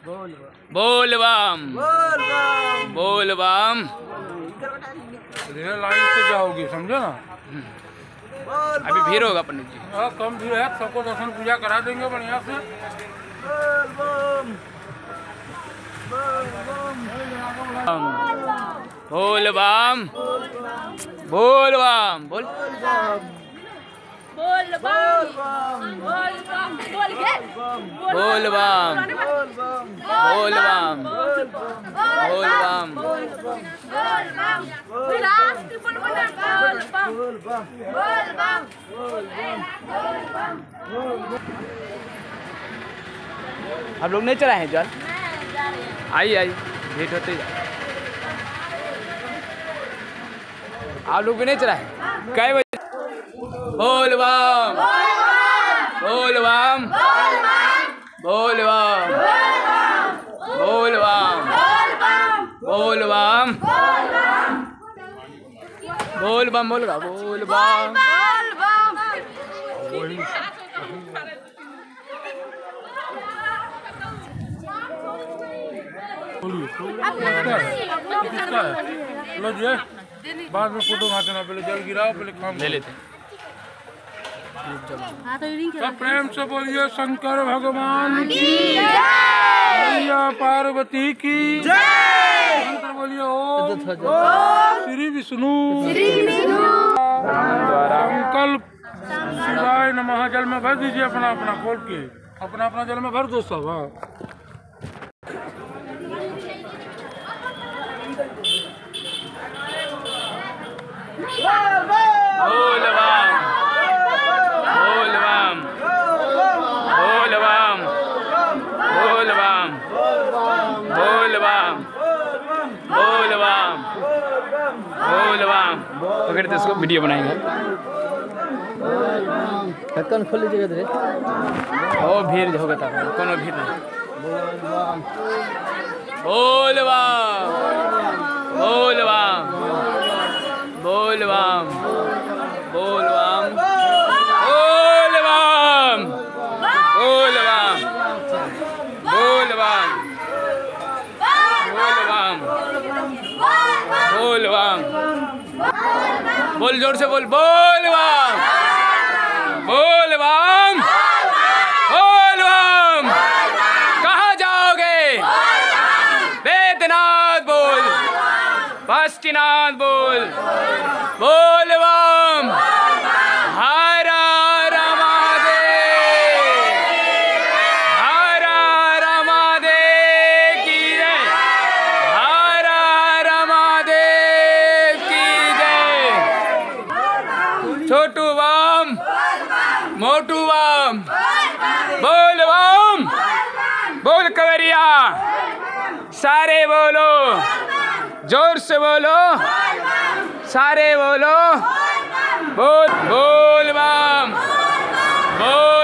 बोल बम बोल बम। लाइन से जाओगे, समझो ना। अभी भीड़ होगा पंडित जी। कम भीड़ है, सबको दर्शन पूजा करा देंगे बढ़िया से। बोल बम बोल बम बोल बोल बम बोल बम बोल के बोल बम बोल बम बोल बम बोल बम विराट बोल बोल बम बोल बम आप लोग नहीं चढ़ाए हैं जल? आइए आइए, भेंट होते ही। आप लोग भी नहीं चढ़ाए? कै बजे? बोल बम बोल बम बोल बम बोल बम बोल बम बोल बम बोलगा बोल बम। लो जी, बाद में फोटो खाते ना, पहले जल गिराओ, पहले काम ले लेते। सब प्रेम से बोलिए शंकर भगवान की मैया पार्वती की शंकर बोलिए ओम श्री विष्णु संकल्प शिवाय नमः। जल में भर दीजिए अपना अपना, खोल के अपना अपना जल में भर दो सब। हाँ, बोल बम बोल बम बोल बम बोल बम बोल बम बोल बम बोल बम। पकड़ते इसको, वीडियो बनाएंगे। ढक्कन खोल लीजिएगा धीरे। ओ भीड़ होगा तब, कोनो भीड़ नहीं। बोल बम बोल बम बोल बम बोल बम बोल बम बोल बम बोल बम बोल बम बोल बम। बोल जोर से बोल, बोल बम बोल बम बोल बम। कहाँ जाओगे? बैद्यनाथ बोल, बासुकीनाथ बोल, बोल बम। हर हर महादेव, हर हर महादेव की जय, हर हर महादेव की जय। छोटू बम मोटू बम बोल बम बोल कवरिया, सारे बोलो, जोर से बोलो, सारे बोलो, बोल बोल बम बोल।